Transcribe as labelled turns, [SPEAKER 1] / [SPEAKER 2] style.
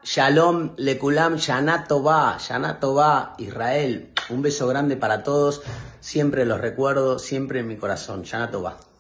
[SPEAKER 1] Shalom, Lekulam, Shana Tová, Israel. Un beso grande para todos. Siempre los recuerdo, siempre en mi corazón. Shana Tová.